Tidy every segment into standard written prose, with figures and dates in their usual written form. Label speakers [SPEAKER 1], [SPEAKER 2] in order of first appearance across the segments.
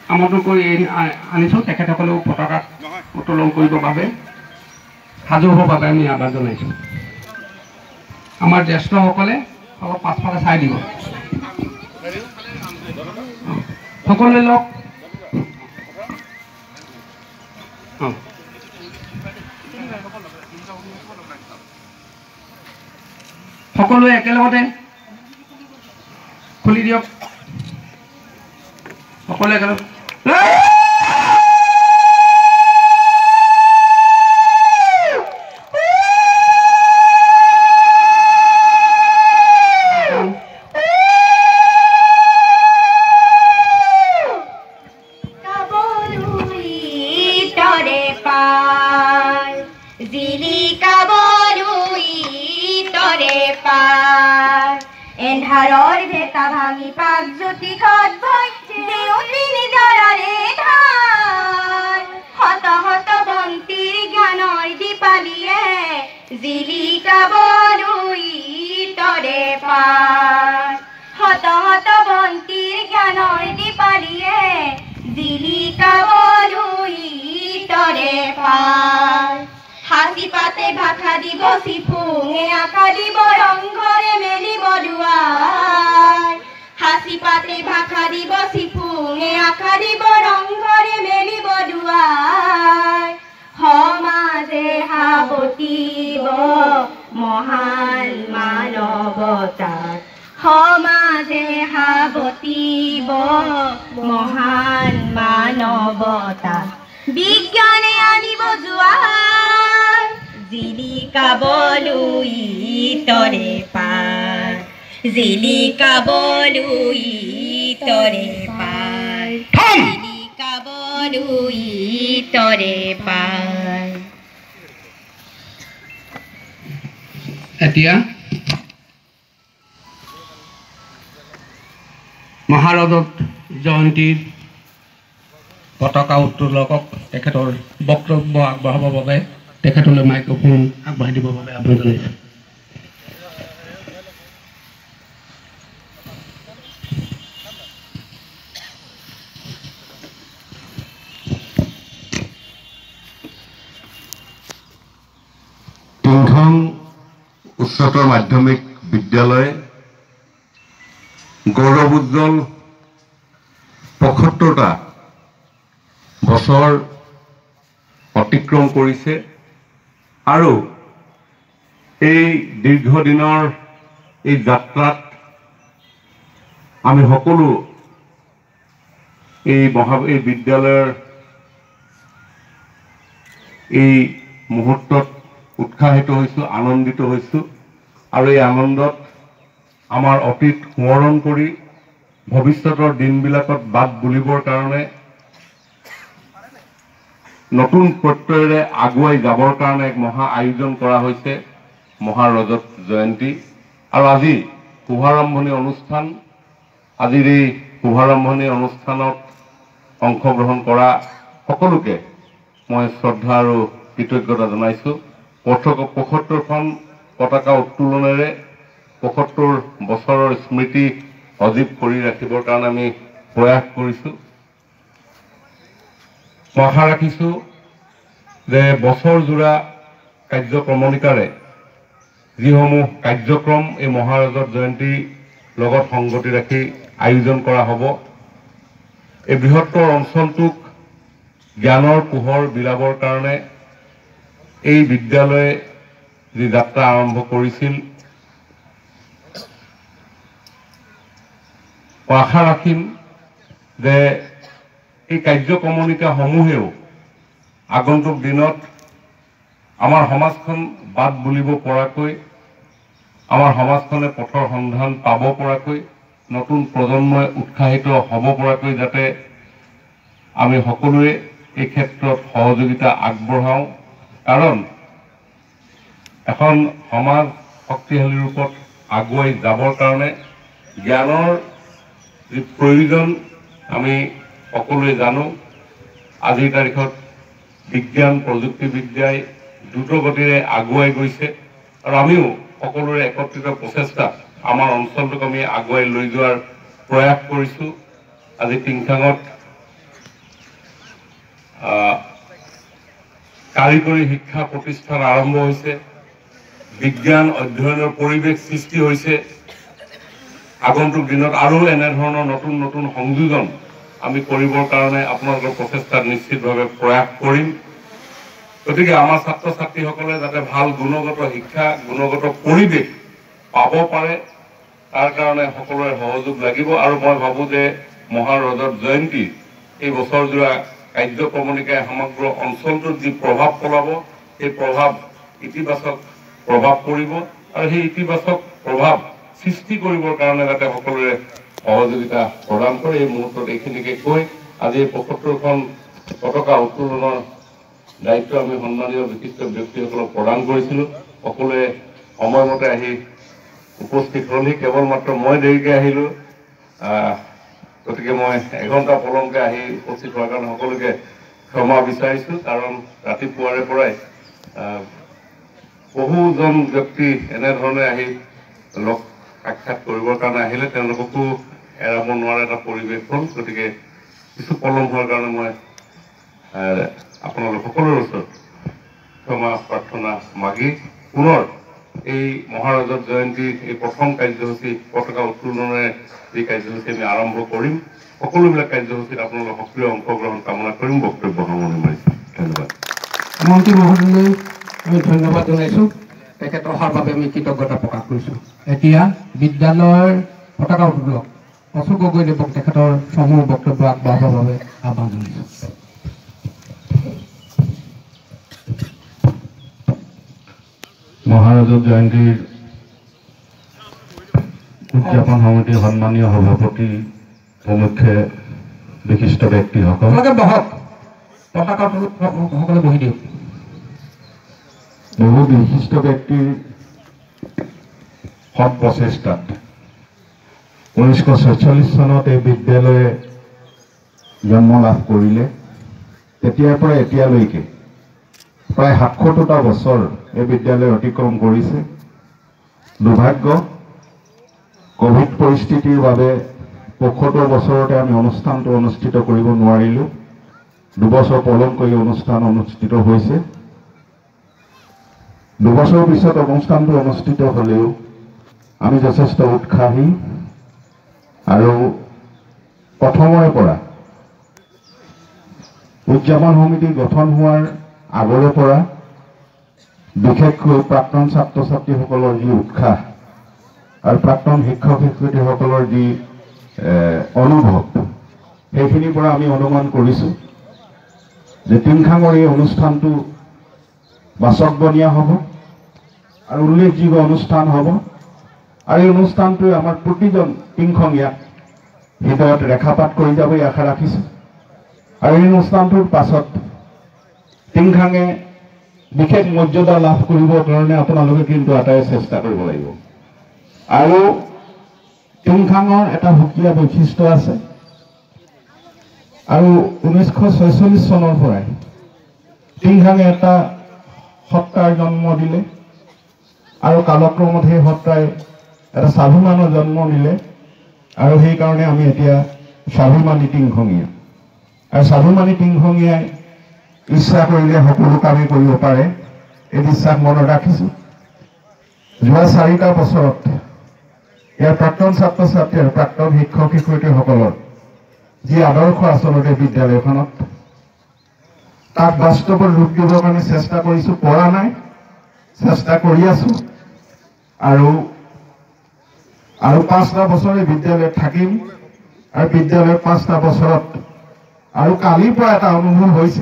[SPEAKER 1] আমন্ত্ৰণ কৰি আনিছোঁ। তেখেতসকলেও পতাকা উত্তোলন কৰিবৰ বাবে সাজু হ'বৰ বাবে আমি আহ্বান জনাইছোঁ। আমাৰ জ্যেষ্ঠসকলে অলপ পাছফালে চাই দিব। সকলোৱে লওক। সকলোৱে একেলগতে খুলি দিয়ক। সকলোৱে একেলগে
[SPEAKER 2] এন্ধাৰৰ ভেটা ভাঙি পাক জ্যোতি খত ভয় দেউতি নিজৰাৰে ধান হত হত বন্তিৰ জ্ঞানৰ দীপালিয়ে জিলিকাবলৈ তৰে পাৰ হত হত বন্তিৰ জ্ঞানৰ দীপালিয়ে জিলিকাবলৈ তৰে পাৰ হাসি পাতে ভাষা দিব চিফুঙে আকা দিব ৰংঘৰে মেলিব দুৱাৰ হাসি পাতে ভাষা দিব চিফুঙে আকা দিব ৰংঘৰে মেলিব দুৱাৰ সমাজে সাৱটিব মহান মানৱতাৰ সমাজে সাৱটিব মহান মানৱতাৰ বিজ্ঞানে আনিব জোৱাৰ জিলিকাবলৈ তৰে পাৰ জিলিকাবলৈ তৰে পাৰ জিলিকাবলৈ তৰে পাৰ।
[SPEAKER 1] এতিয়া মহাৰজত জয়ন্তীৰ পতাকা উত্তোলকক তেখেতৰ বক্তব্য আগবঢ়াবৰ বাবে তেখেতলৈ মাইক্ৰফোন আগবঢ়াই দিবৰ বাবে আহ্বান জনাইছোঁ।
[SPEAKER 3] তিনিখন উচ্চতৰ মাধ্যমিক বিদ্যালয়ে গৌৰৱোজ্জ্বল ৭৫টা বছৰ অতিক্ৰম কৰিছে আৰু এই দীৰ্ঘদিনৰ এই যাত্ৰাত আমি সকলো এই বিদ্যালয়ৰ এই মুহূৰ্তত উৎসাহিত হৈছোঁ, আনন্দিত হৈছোঁ আৰু এই আনন্দত আমাৰ অতীত স্মৰণ কৰি ভৱিষ্যতৰ দিনবিলাকত বাট বুলিবৰ কাৰণে নতুন প্ৰত্যয়েৰে আগুৱাই যাবৰ কাৰণে এক মহা আয়োজন কৰা হৈছে মহাৰজত জয়ন্তী। আৰু আজি শুভাৰম্ভণি অনুষ্ঠান, আজিৰ এই শুভাৰম্ভণি অনুষ্ঠানত অংশগ্ৰহণ কৰা সকলোকে মই শ্ৰদ্ধা আৰু কৃতজ্ঞতা জনাইছোঁ। ৭৫খন পতাকা উত্তোলনেৰে ৭৫ বছৰৰ স্মৃতি সজীৱ কৰি ৰাখিবৰ কাৰণে আমি প্ৰয়াস কৰিছোঁ। মই আশা ৰাখিছোঁ যে বছৰজোৰা কাৰ্যক্ৰমণিকাৰে যিসমূহ কাৰ্যক্ৰম এই মহাৰজত জয়ন্তীৰ লগত সংগতি ৰাখি আয়োজন কৰা হ'ব, এই বৃহত্তৰ অঞ্চলটোক জ্ঞানৰ পোহৰ বিলাবৰ কাৰণে এই বিদ্যালয়ে যি যাত্ৰা আৰম্ভ কৰিছিল, মই আশা ৰাখিম যে এই কাৰ্যক্ৰমণিকাসমূহেও আগন্তুক দিনত আমাৰ সমাজখন বাট বুলিব পৰাকৈ, আমাৰ সমাজখনে পথৰ সন্ধান পাব পৰাকৈ, নতুন প্ৰজন্মই উৎসাহিত হ'ব পৰাকৈ যাতে আমি সকলোৱে এই ক্ষেত্ৰত সহযোগিতা আগবঢ়াওঁ। কাৰণ এখন সমাজ শক্তিশালী ৰূপত আগুৱাই যাবৰ কাৰণে জ্ঞানৰ যি প্ৰয়োজন আমি সকলোৱে জানো। আজিৰ তাৰিখত বিজ্ঞান প্ৰযুক্তিবিদ্যাই দ্ৰুতগতিৰে আগুৱাই গৈছে আৰু আমিও সকলোৰে একত্ৰিত প্ৰচেষ্টা আমাৰ অঞ্চলটোক আমি আগুৱাই লৈ যোৱাৰ প্ৰয়াস কৰিছোঁ। আজি টিংখাঙত কাৰিকৰী শিক্ষা প্ৰতিষ্ঠান আৰম্ভ হৈছে, বিজ্ঞান অধ্যয়নৰ পৰিৱেশ সৃষ্টি হৈছে। আগন্তুক দিনত আৰু এনেধৰণৰ নতুন নতুন সংযোজন আমি কৰিবৰ কাৰণে আপোনালোকৰ প্ৰচেষ্টাত নিশ্চিতভাৱে প্ৰয়াস কৰিম। গতিকে আমাৰ ছাত্ৰ ছাত্ৰীসকলে যাতে ভাল গুণগত শিক্ষা, গুণগত পৰিৱেশ পাব পাৰে, তাৰ কাৰণে সকলোৰে সহযোগ লাগিব। আৰু মই ভাবোঁ যে মহাৰজত জয়ন্তী এই বছৰজোৰা কাৰ্যক্ৰমণিকাই সমগ্ৰ অঞ্চলটোত যি প্ৰভাৱ পেলাব, সেই প্ৰভাৱ ইতিবাচক প্ৰভাৱ পৰিব। আৰু সেই ইতিবাচক প্ৰভাৱ সৃষ্টি কৰিবৰ কাৰণে যাতে সকলোৰে সহযোগিতা প্ৰদান কৰে। এই মুহূৰ্তত এইখিনিকে কৈ আজি ৭৫খন পতাকা উত্তোলনৰ দায়িত্ব আমি সন্মানীয় বিশিষ্ট ব্যক্তিসকলক প্ৰদান কৰিছিলোঁ। সকলোৱে সময়মতে আহি উপস্থিত হ'লহি, কেৱল মাত্ৰ মই দেৰিকৈ আহিলোঁ। গতিকে মই এঘণ্টা পলমকৈ আহি উপস্থিত হোৱাৰ কাৰণে সকলোকে ক্ষমা বিচাৰিছোঁ। কাৰণ ৰাতিপুৱাৰে পৰাই বহুজন ব্যক্তি এনেধৰণে আহি লগ সাক্ষাৎ কৰিবৰ কাৰণে আহিলে, তেওঁলোককো এৰাব নোৱাৰা এটা পৰিৱেশ হ'ল। গতিকে কিছু পলম হোৱাৰ কাৰণে মই আপোনালোক সকলোৰে ওচৰত ক্ষমা প্ৰাৰ্থনা মাগি পুনৰ এই মহাৰজত জয়ন্তীৰ এই প্ৰথম কাৰ্যসূচী পতাকা উত্তোলনেৰে যি কাৰ্যসূচী আমি আৰম্ভ কৰিম, সকলোবিলাক কাৰ্যসূচীত আপোনালোকৰ সক্ৰিয় অংশগ্ৰহণ কামনা কৰিম। বক্তব্য সামৰণি মাৰিছোঁ। ধন্যবাদ।
[SPEAKER 1] মন্ত্ৰী মহোদয়লৈ আমি ধন্যবাদ জনাইছোঁ। তেখেত অহাৰ বাবে আমি কৃতজ্ঞতা প্ৰকাশ কৰিছোঁ। এতিয়া বিদ্যালয়ৰ পতাকা উত্তোলক অশোক গগৈদেৱক তেখেতৰ সমূহ বক্তব্য আগবঢ়াবৰ বাবে আহ্বান জনাইছোঁ।
[SPEAKER 4] মহাৰজত জয়ন্তীৰ উদযাপন সমিতিৰ সন্মানীয় সভাপতি প্ৰমুখ্যে বিশিষ্ট ব্যক্তিসকল,
[SPEAKER 1] আপোনালোকে বহক, পতাকা সকলে বহি দিয়ক।
[SPEAKER 4] বহু বিশিষ্ট ব্যক্তিৰ সৎ প্ৰচেষ্টাত 1946 চনত এই বিদ্যালয়ে জন্ম লাভ কৰিলে। তেতিয়াৰ পৰা এতিয়ালৈকে প্ৰায় ৭০টা বছৰ এই বিদ্যালয় অতিক্ৰম কৰিছে। দুৰ্ভাগ্য, কোভিড পৰিস্থিতিৰ বাবে ৭৫ বছৰতে আমি অনুষ্ঠানটো অনুষ্ঠিত কৰিব নোৱাৰিলোঁ। ২ বছৰ পলম কৰি অনুষ্ঠান অনুষ্ঠিত হৈছে। ২ বছৰৰ পিছত অনুষ্ঠানটো অনুষ্ঠিত হ'লেও আমি যথেষ্ট উৎসাহী। আৰু প্ৰথমৰে পৰা উদযাপন সমিতি গঠন হোৱাৰ আগৰে পৰা বিশেষকৈ প্ৰাক্তন ছাত্ৰ ছাত্ৰীসকলৰ যি উৎসাহ আৰু প্ৰাক্তন শিক্ষক শিক্ষয়িত্ৰীসকলৰ যি অনুভৱ, সেইখিনিৰ পৰা আমি অনুমান কৰিছোঁ যে টিংখাঙৰ এই অনুষ্ঠানটো বাচকবনীয়া হ'ব আৰু উল্লেখযোগ্য অনুষ্ঠান হ'ব। আৰু এই অনুষ্ঠানটোৱে আমাৰ প্ৰতিজন টিংখঙীয়াক হৃদয়ত ৰেখাপাত কৰি যাব এই আশা ৰাখিছোঁ। আৰু এই অনুষ্ঠানটোৰ পাছত টিংখাঙে বিশেষ মৰ্যাদা লাভ কৰিবৰ কাৰণে আপোনালোকে কিন্তু আটায়ে চেষ্টা কৰিব লাগিব। আৰু টিংখাঙৰ এটা সুকীয়া বৈশিষ্ট্য আছে। আৰু 1946 চনৰ পৰাই টিংখাঙে এটা সত্তাৰ জন্ম দিলে আৰু কালক্ৰমত সেই সত্তাই এটা স্বাভিমানৰ জন্ম দিলে। আৰু সেইকাৰণে আমি এতিয়া স্বাভিমানী টিংখঙীয়া। আৰু স্বাভিমানী টিংখঙীয়াই ইচ্ছা কৰিলে সকলো কামেই কৰিব পাৰে, এই বিশ্বাস মনত ৰাখিছোঁ। যোৱা 4টা বছৰত ইয়াৰ প্ৰাক্তন ছাত্ৰ ছাত্ৰী আৰু প্ৰাক্তন শিক্ষক শিক্ষয়িত্ৰীসকলৰ যি আদৰ্শ আচলতে বিদ্যালয়খনত, তাক বাস্তৱত ৰূপ দিবৰ কাৰণে চেষ্টা কৰিছোঁ। পৰা নাই, চেষ্টা কৰি আছোঁ। আৰু 5টা বছৰ এই বিদ্যালয়ত থাকিম। আৰু বিদ্যালয়ৰ 5টা বছৰত আৰু কালিৰ পৰা এটা অনুভৱ হৈছে,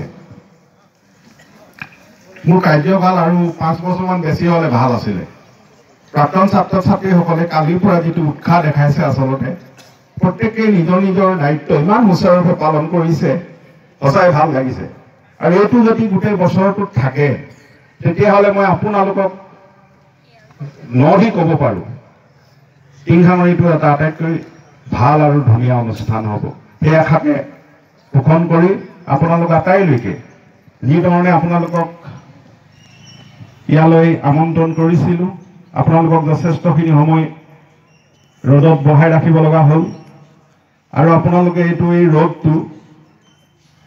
[SPEAKER 4] মোৰ কাৰ্যকাল আৰু 5 বছৰমান বেছি হ'লে ভাল আছিলে। প্ৰাক্তন ছাত্ৰ ছাত্ৰীসকলে কালিৰ পৰা যিটো উৎসাহ দেখাইছে, আচলতে প্ৰত্যেকেই নিজৰ নিজৰ দায়িত্ব ইমান সুচাৰুৰূপে পালন কৰিছে, সঁচাই ভাল লাগিছে। আৰু এইটো যদি গোটেই বছৰটোত থাকে, তেতিয়াহ'লে মই আপোনালোকক নদি ক'ব পাৰোঁ, টিংখাঙৰ এইটো এটা আটাইতকৈ ভাল আৰু ধুনীয়া অনুষ্ঠান হ'ব। সেই আশাকে পোষণ কৰি আপোনালোক আটাইলৈকে যিধৰণে আপোনালোকক ইয়ালৈ আমন্ত্ৰণ কৰিছিলোঁ, আপোনালোকক যথেষ্টখিনি সময় ৰ'দত বহাই ৰাখিব লগা হ'ল। আৰু আপোনালোকে এই ৰ'দটো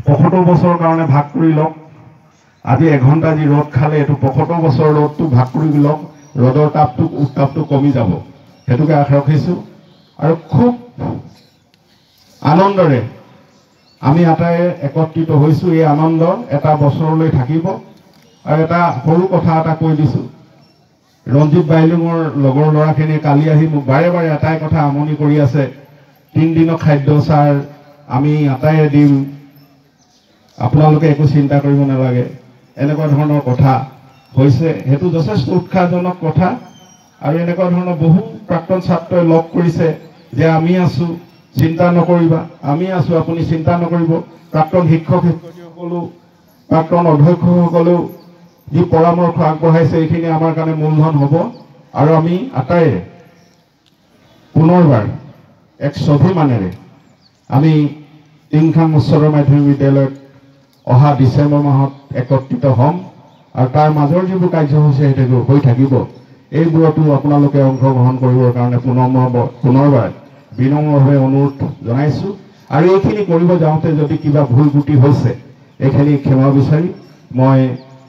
[SPEAKER 4] 75 বছৰৰ কাৰণে ভাগ কৰি লওক আজি এঘণ্টা যি ৰ'দ খালে এইটো 75 বছৰৰ ৰ'দটো ভাগ কৰি লওক ৰ'দৰ উত্তাপটো কমি যাব সেইটোকে আশা ৰাখিছোঁ আৰু খুব আনন্দৰে আমি আটাই একত্ৰিত হৈছোঁ এই আনন্দ এটা বছৰলৈ থাকিব আৰু এটা সৰু কথা এটা কৈ দিছোঁ ৰঞ্জিত বাইলুঙৰ লগৰ ল'ৰাখিনিয়ে কালি আহি মোক বাৰে বাৰে এটাই কথা আমনি কৰি আছে 3 দিনৰ খাদ্য ছাৰ আমি আটাইয়ে দিম আপোনালোকে একো চিন্তা কৰিব নালাগে এনেকুৱা ধৰণৰ কথা হৈছে হেতু যথেষ্ট উৎসাহজনক কথা আৰু এনেকুৱা ধৰণৰ বহু প্ৰাক্তন ছাত্ৰই লগ কৰিছে যে আমি আছো চিন্তা নকৰিবা আমি আছো আপুনি চিন্তা নকৰিব প্ৰাক্তন শিক্ষক শিক্ষয়িত্ৰীসকলেও প্ৰাক্তন অধ্যক্ষসকলেও যি পৰামৰ্শ আগবঢ়াইছে এইখিনি আমাৰ কাৰণে মূলধন হ'ব আৰু আমি আটাইয়ে পুনৰবাৰ এক স্বাভিমানেৰে আমি টিংখাং উচ্চতৰ মাধ্যমিক বিদ্যালয়ত অহা ডিচেম্বৰ মাহত একত্ৰিত হ'ম আৰু তাৰ মাজৰ যিবোৰ কাৰ্যসূচী সেইটো হৈ থাকিব এইবোৰতো আপোনালোকে অংশগ্ৰহণ কৰিবৰ কাৰণে পুনৰবাৰ বিনম্ৰভাৱে অনুৰোধ জনাইছোঁ আৰু এইখিনি কৰিব যাওঁতে যদি কিবা ভুল ত্ৰুটি হৈছে এইখিনি ক্ষমা বিচাৰি মই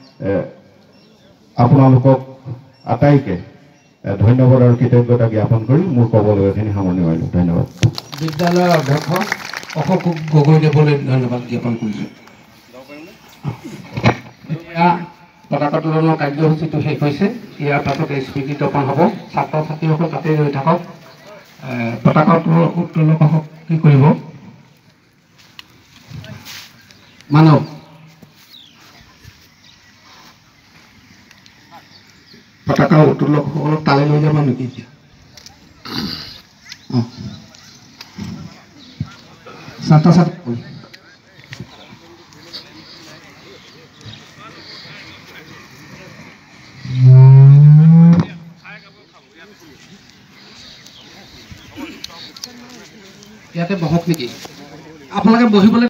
[SPEAKER 4] আপোনালোকক আটাইকে ধন্যবাদ আৰু কৃতজ্ঞতা জ্ঞাপন কৰি মোৰ ক'বলগীয়াখিনি সামৰণি মাৰিলোঁ ধন্যবাদ
[SPEAKER 1] বিদ্যালয়ৰ অধ্যক্ষ অশোক গগৈদেৱলৈ ধন্যবাদ জ্ঞাপন কৰিছোঁ এতিয়া পতাকা উত্তোলনৰ কাৰ্যসূচীটো শেষ হৈছে ইয়াৰ পাছতে স্মৃতি তৰ্পণ হ'ব ছাত্ৰ ছাত্ৰীসকল তাতে ৰৈ থাকক পতাকা উত্তোলক কি কৰিব মানৱ পতাকা উত্তোলকসকলক তালৈ লৈ যাব নেকি এতিয়া ছাত্ৰ ছাত্ৰী ইয়াতে বহক নেকি আপোনালোকে বহিবলৈ